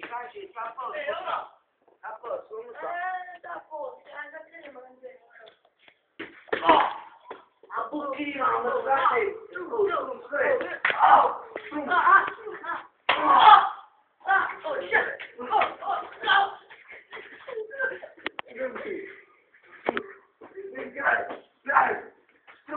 Caci, sta a posto. A posto, come sta? Sta a posto, anche se ne mangia. No! A buchino, non lo sai.